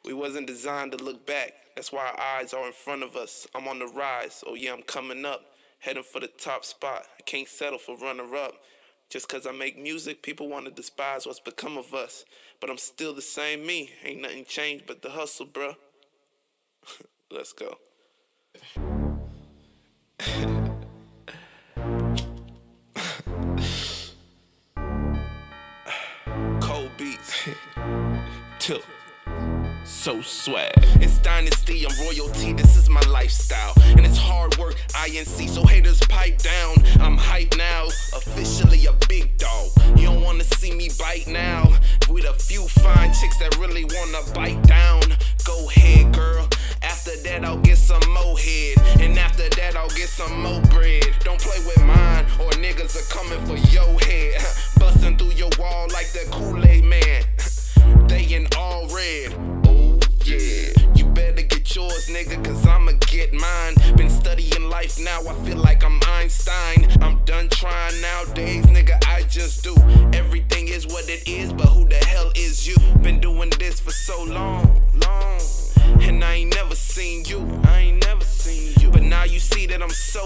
We wasn't designed to look back. That's why our eyes are in front of us. I'm on the rise. Oh yeah, I'm coming up. Heading for the top spot. I can't settle for runner-up. Just cause I make music, people want to despise what's become of us. But I'm still the same me. Ain't nothing changed but the hustle, bruh. Let's go. Cold beats. Tilt. So swag. It's dynasty, I'm royalty, this is my lifestyle. And it's hard work, INC, so haters pipe down. I'm hype now, officially a big dog. You don't wanna see me bite now. With a few fine chicks that really wanna bite down. Go ahead, girl. After that, I'll get some more head. And after that, I'll get some more bread. Don't play with mine, or niggas are coming for your head. Busting through your wall like the Kool-Aid man. They in all red. Yeah, you better get yours, nigga, cause I'ma get mine. Been studying life now, I feel like I'm Einstein. I'm done trying nowadays, nigga, I just do. Everything is what it is, but who the hell is you? Been doing this for so long, and I ain't never seen you. But now you see that I'm so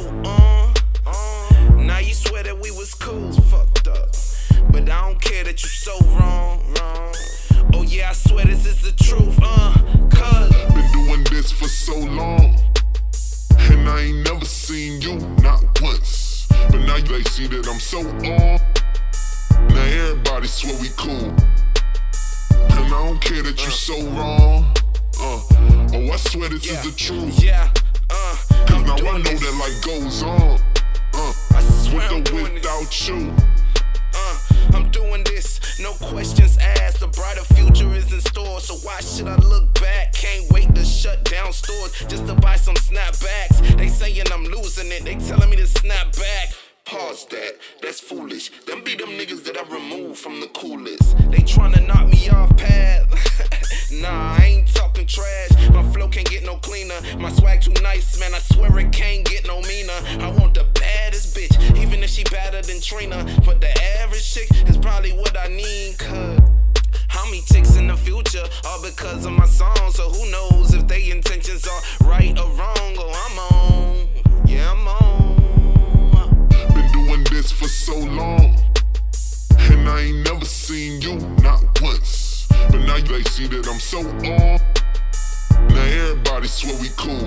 now you swear that we was cool, fucked up. But I don't care that you so wrong. Oh yeah, I swear this is the truth, cause been doing this for so long, and I ain't never seen you, not once. But now they see that I'm so on. Now everybody swear we cool, and I don't care that you so wrong. Oh, I swear this is the truth. Cause now I know that life goes on. I swear with or without you. I'm doing this, no questions asked. The brighter future is in store, so why should I look back? Can't wait to shut down stores just to buy some snapbacks. They saying I'm losing it, they telling me to snap back. Pause that, that's foolish. Them be them niggas that I removed from the coolest. They tryna knock me off path. Nah, I ain't talking trash. My flow can't get no cleaner. My swag too nice, man, I swear it can't get no meaner. I want the baddest bitch, even if she badder than Trina. But the average chick is probably what I need, cause how many chicks in the future all because of my song? So who knows if they intentions are right or wrong? Oh, I'm on, yeah, I'm on. Been doing this for so long, and I ain't never seen you, not once. But now they see that I'm so on. Now everybody swear we cool,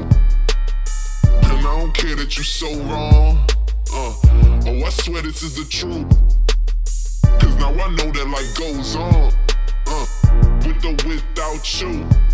and I don't care that you so wrong. I swear this is the truth. Cause now I know that life goes on. With or without you.